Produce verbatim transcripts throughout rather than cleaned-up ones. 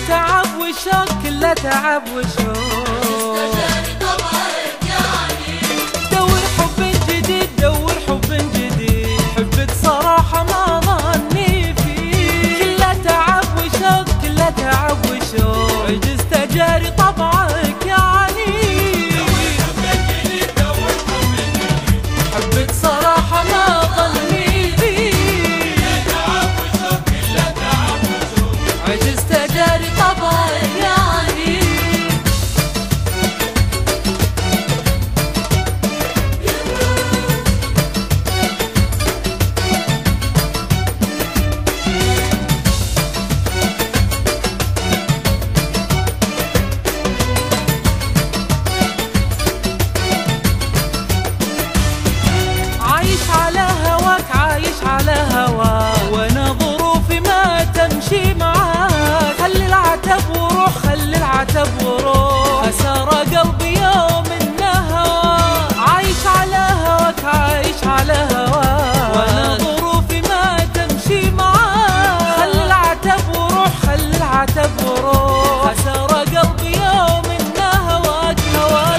تعب وشوق كله تعب وشوق. دور حب جديد دور حب جديد حبك صراحة ما ظني فيه. كله تعب وشوق كله تعب وشوق عجزت أجاري طبعك يعني. دور حب جديد دور حب جديد حبك صراحة ما ظني فيه. كله تعب وشوق كله تعب وشوق عجزت أجاري طبعك يعني. عايش على هواك عايش على هواك وانا ظروفي ما تمشي معاك. خلي العتب وروح خلي العتب وروح خسارة قلبي يوم انه هواك. عايش على هواك عايش على هواك وانا ظروفي ما تمشي معاك. خلي العتب وروح خلي العتب وروح خسارة قلبي يوم انه هواك هواك.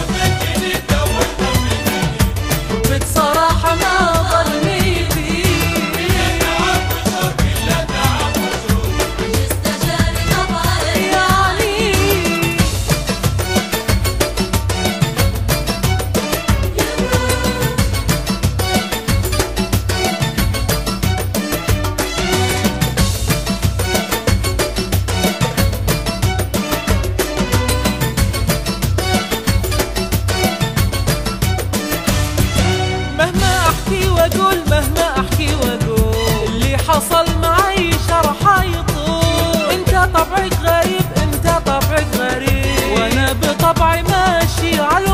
حبك صراحة ما ظني فيه. كله تعب وشوق عجزت أجاري طبعك يعني. مهما احكي واقول مهما احكي واقول اللي حصل معي شرحه يطول. انت طبعك غريب انت طبعك غريب وانا بطبعي ماشي على